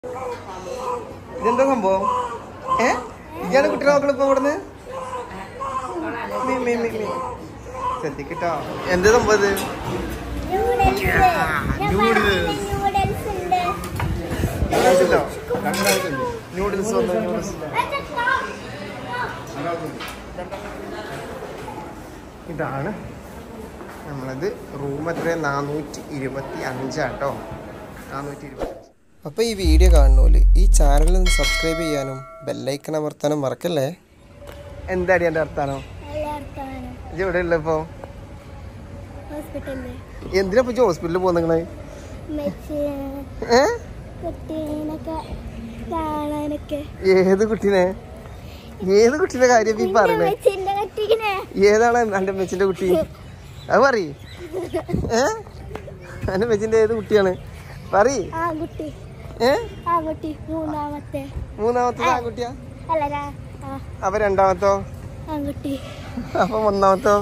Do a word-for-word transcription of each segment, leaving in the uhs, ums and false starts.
ഇതെന്താ സംഭവം? ഏ ഇതാണ് കുട്ടികളെ നോക്കണം ഇപ്പൊ ഇവിടുന്ന്. ശ്രദ്ധിക്കട്ടോ. എന്താ സംഭവം ഇത്? നൂഡിൽസ് നൂഡിൽസ് ഇതാണ് നമ്മളത്. റൂം എത്ര? നാനൂറ്റി ഇരുപത്തി അഞ്ചാട്ടോ. നാനൂറ്റി ഇരുപത്തി അഞ്ച്. അപ്പോൾ ഈ വീഡിയോ കാണുന്നോല് ഈ ചാനലിൽ നിന്ന് സബ്സ്ക്രൈബ് ചെയ്യാനും ബെല്ലൈക്കൺ അമർത്താനും മറക്കല്ലേ. എന്താടി എൻ്റെ അർത്ഥാനോ? ഇത് എവിടെ ഉള്ള ഇപ്പൊ? എന്തിനാ ഇപ്പൊ ഹോസ്പിറ്റലിൽ പോകുന്നേ? ഏത് കുട്ടീനെ? ഏത് കുട്ടീന്റെ കാര്യം ഈ പറയണേ? ഏതാണ് എന്റെ മെച്ചിന്റെ കുട്ടി? അത് പറയ്. ഏ എന്റെ മെച്ചിന്റെ ഏത് കുട്ടിയാണ്? പറയ്. മൂന്നാമത്തെ ആൺകുട്ടിയാ? അപ്പൊ രണ്ടാമത്തോ? അപ്പൊ ഒന്നാമത്തോ?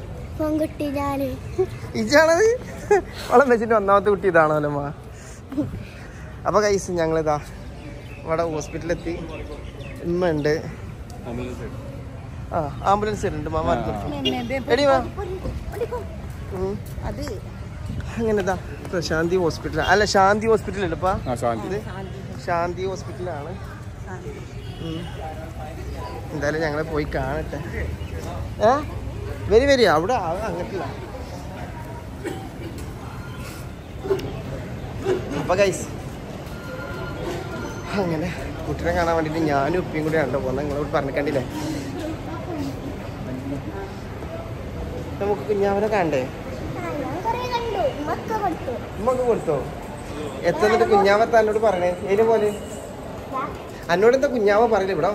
ഇജാണത്? അവളെ മെച്ചിന്റെ ഒന്നാമത്തെ കുട്ടി ഇതാണല്ലോ അമ്മ. അപ്പൊ കൈസ് ഞങ്ങളിതാ ഇവിടെ ഹോസ്പിറ്റലിലെത്തി. ഉമ്മ ഉണ്ട്. ആ ആംബുലൻസ് ഉണ്ട്. മാമ അങ്ങനെതാ പ്രശാന്തി ഹോസ്പിറ്റൽ അല്ല ശാന്തി ഹോസ്പിറ്റൽ അല്ലപ്പാ. ഇത് ശാന്തി ഹോസ്പിറ്റലാണ്. എന്തായാലും ഞങ്ങളെ പോയി കാണട്ടെ. ഏ വരി വരി. അവിടെ അങ്ങട്ടില്ല. അപ്പൊ ഗൈസ് അങ്ങനെ കുട്ടിനെ കാണാൻ വേണ്ടിട്ട് ഞാനും ഉപ്പിയും കൂടി കണ്ടോ പോകുന്നത്. നിങ്ങളോട് പറഞ്ഞു കണ്ടില്ലേ? നമുക്ക് കുഞ്ഞാവനെ കാണണ്ടേ? ഉമ്മക്ക് കൊടുത്തോ? എത്തുന്നിട്ട് കുഞ്ഞാവത്ത എന്നോട് പറയണേ. ഏത് പോലെ എന്നോട് എന്താ കുഞ്ഞാവ പറയില്ല ഇവിടെ?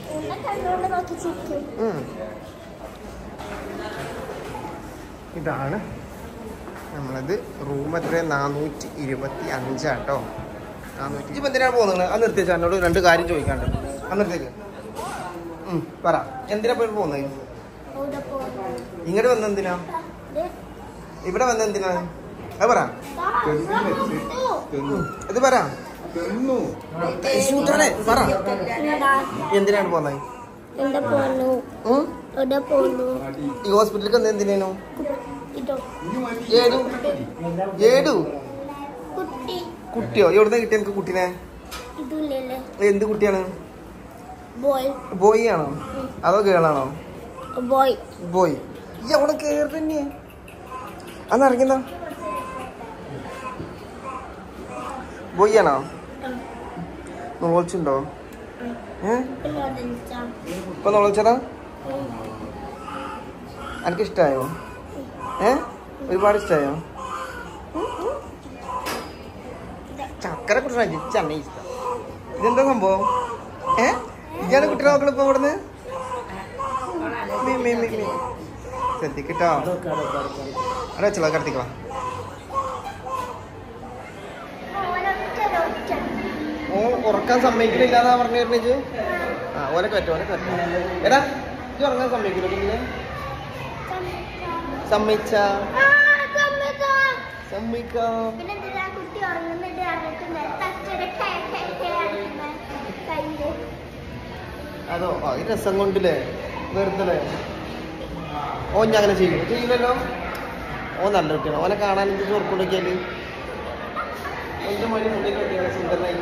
ഇതാണ് നമ്മളത്. റൂം എത്ര? നാനൂറ്റി ഇരുപത്തി അഞ്ചാട്ടോ. നാനൂറ്റി ഇപ്പം എന്തിനാണ് പോകുന്നത്? അത് നിർത്തിച്ചാ എന്നോട് രണ്ട് കാര്യം ചോദിക്കാണ്ട്. അത് നിർത്തിക്ക്. പറ എന്തിനാ പോയി പോകുന്നത്? ഇങ്ങോട്ട് വന്നെന്തിനാ? ഇവിടെ വന്നെന്തിനാ? അത് പറ. ഇത് പറ. പറ എന്തിനാണ് പോകുന്നത്? ഈ ഹോസ്പിറ്റലിൽ വന്നത് എന്തിനു? ഏതു ഏതു കുട്ടിയോ? എവിടുന്ന കിട്ടിയ എനിക്ക് കുട്ടീനെ? എന്ത് കുട്ടിയാണ്? ബോയ് ആണോ അതോ ഗേളാണോ? ബോയ്. ബോയ്. ഈ അവിടെ കേറി തന്നെ അന്ന് ഇറങ്ങുന്ന ബോയ് ആണോ? നോളിച്ചുണ്ടോ? ഏ ഇപ്പൊ നോളിച്ചതാ? എനിക്ക് ഇഷ്ടായോ? ഏ ഒരുപാട് ഇഷ്ടായോ? ചക്കര കുട്ടിനെ ജിച്ചാണ് ഇഷ്ടം. ഇതെന്താ സംഭവം? ഏ ഇതാണ് കുട്ടികളെ നോക്കണം ഇപ്പൊ ഇവിടുന്ന്. ശ്രദ്ധിക്കട്ടോ. അവിടെ വെച്ചോ കടത്തിക്കോ. ഓ ഉറക്കാൻ സമ്മതിക്കണില്ലാന്നാ പറഞ്ഞു വരുന്നേച്ചു. ആ ഓനക്ക് പറ്റും ഓനക്ക് പറ്റും. എടാ ഇത് ഉറങ്ങാൻ സമ്മതിക്കില്ല പിന്നെ? സമ്മതിച്ച സമ്മതിക്കാം. അതോ ആ ഈ രസം കൊണ്ടില്ലേ വെറുതെ. ഓ ഞാൻ അങ്ങനെ ചെയ്യും ചെയ്യില്ലല്ലോ. ഓ നല്ല കുട്ടിയാണ്. ഓനെ കാണാൻ എന്ത് ചോർക്കൊണ്ടിരിക്കാല്. എന്റെ മണി മുന്നിൽ കുട്ടിയാണ് സുന്ദരനായി.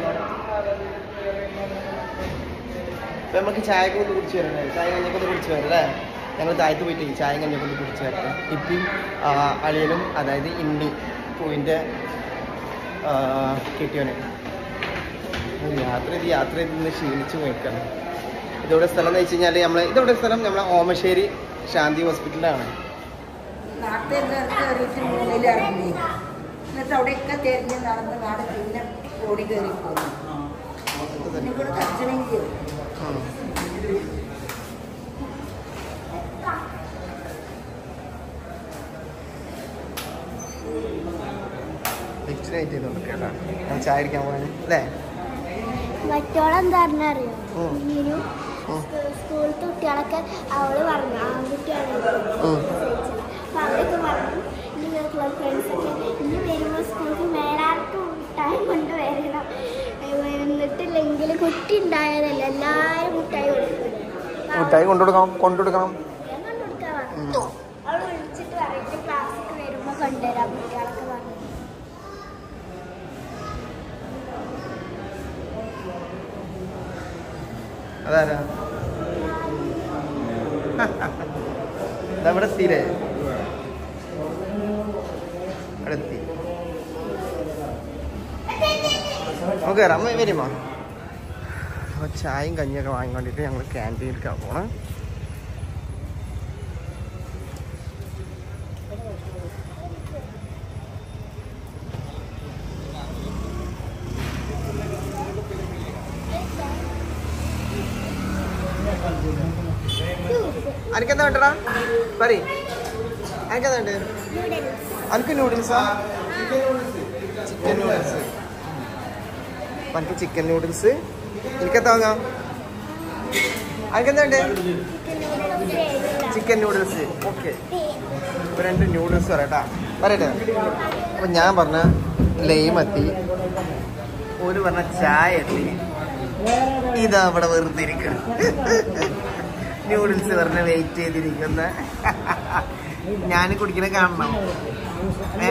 ഇപ്പൊ നമുക്ക് ചായക്ക് ഒന്ന് കുടിച്ച് വരണേ. ചായ കഞ്ഞൊക്കെ ഒന്ന് കുടിച്ച് വരാം അല്ലേ? ഞങ്ങൾ താഴത്ത് പോയിട്ട് ചായ കഞ്ഞൊക്കെ ഒന്ന് കുടിച്ച് വരട്ടെ. ഇപ്പം അളിയനും അതായത് ഇണ്ണി പൂവിൻ്റെ കെട്ടിയോനെ യാത്ര ചെയ്ത് യാത്ര ചെയ്ത് നിന്ന് ക്ഷീണിച്ച് പോയിക്കാണ്. ഇതോടെ സ്ഥലം എന്ന് വെച്ച് കഴിഞ്ഞാൽ നമ്മൾ ഇതോടെ സ്ഥലം നമ്മളെ ഓമശ്ശേരി ശാന്തി ഹോസ്പിറ്റലിലാണ്. അവിടെയൊക്കെ തിരഞ്ഞ് നടന്ന് നാട് പിന്നെ ഓടി കയറി പോകുന്നു. ഞാൻ ചായ അടിക്കാൻ പോകാൻ അല്ലേ? മറ്റോളെന്താ അറിയോ? സ്കൂളിലത്തെ കുട്ടികളൊക്കെ അവള് പറഞ്ഞു ആൺകുട്ടിയാണ്. അപ്പൊ അവരൊക്കെ പറഞ്ഞു ഫ്രണ്ട്സൊക്കെ ഇനി വരുമ്പോൾ സ്കൂൾക്ക് മേലാർക്കും ടൈം കൊണ്ട് വരണം. ഇല്ലെങ്കിൽ കുട്ടി ഉണ്ടായതല്ല എല്ലാരും മുട്ടായി കൊടുക്കും. മുട്ടായി കൊണ്ടുകൊടുക്കണം കൊണ്ടുകൊടുക്കണം ഞാൻ കൊണ്ടുകൊടുക്കാൻ പറഞ്ഞു. അവള് വിളിച്ചിട്ട് പറഞ്ഞിട്ട് ക്ലാസ്സിൽ വരുമ്പോ കൊണ്ടുവരാം കുട്ടികളൊക്കെ പറഞ്ഞു. അതാരാ ഇവിടെ എത്തിയില്ലേ? ഇവിടെ എത്തി. നമുക്ക് കയറാം. അമ്മ വരുമോ? അപ്പോൾ ചായയും കഞ്ഞിയൊക്കെ വാങ്ങിക്കൊണ്ടിട്ട് ഞങ്ങൾ ക്യാൻറ്റീനിലേക്കാണ് പോണേ. അനക്കെന്താ വേണ്ടടാ? പറ. അനക്കെന്താ വേണ്ടേ? അനക്ക് നൂഡിൽസാ? Chicken noodles. അപ്പം എനിക്ക് ചിക്കൻ നൂഡിൽസ്. എനിക്കെന്താ വാങ്ങാം? അനക്കെന്താ വേണ്ടേ? Chicken noodles. ഓക്കെ, ഇപ്പം രണ്ട് നൂഡിൽസ് പറയട്ടാ. പറയട്ടെ. അപ്പം ഞാൻ പറഞ്ഞ ലൈം എത്തി, ഒരു പറഞ്ഞ ചായ എത്തി. ഇതാ അവിടെ വെറുതെ ഇരിക്കണം. നൂഡിൽസ് പറഞ്ഞ വെയിറ്റ് ചെയ്തിരിക്കുന്ന ഞാൻ കുടിക്കണ കാണണം. ഏ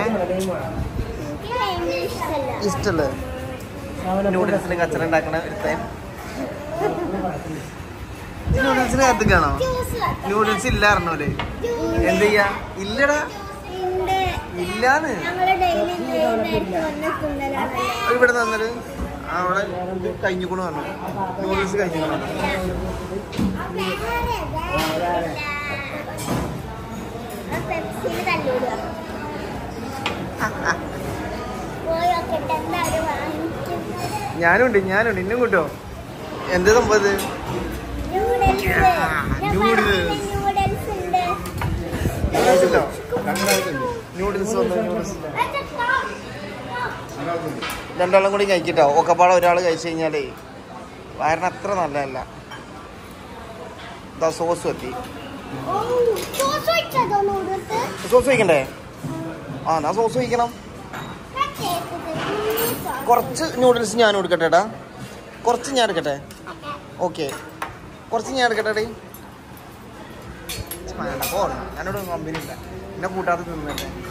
ഇഷ്ടല്ലേ നൂഡിൽസിന് കച്ചറ ഉണ്ടാക്കണ ഒരുത്തൻ? നൂഡിൽസിന് കത്തിക്കാണോ? നൂഡിൽസ് ഇല്ല അറിഞ്ഞോലെ? എന്ത് ചെയ്യാ? ഇല്ലടാ, ഇല്ലാന്ന്. ഇവിടെ തന്നത് അവിടെ കഴിഞ്ഞുകൊണ്ട് പറഞ്ഞു. നൂഡിൽസ് കഴിഞ്ഞു. ഞാനുണ്ട് ഞാനുണ്ട് ഇന്നും കിട്ടോ? എന്ത് സംഭവത്? നൂഡിൽസ് വന്നു. നൂഡിൽസ് രണ്ടാളും കൂടി കഴിക്കട്ടോ. ഒക്കെപ്പാടെ ഒരാൾ കഴിച്ചു കഴിഞ്ഞാലേ വയറിന് അത്ര നല്ലതല്ല. ഇതാ സോസ് എത്തി. സോസ് വയ്ക്കണ്ടേ? ആ എന്നാ സോസ് വയ്ക്കണം. കുറച്ച് നൂഡിൽസ് ഞാൻ എടുക്കട്ടെടാ. കുറച്ച് ഞാൻ എടുക്കട്ടെ? ഓക്കെ, കുറച്ച് ഞാൻ എടുക്കട്ടെ. വേണ്ട പോ, ഞാനോട് കമ്പനി ഇല്ല. എന്നെ കൂട്ടാതെ തിന്നല്ലേ.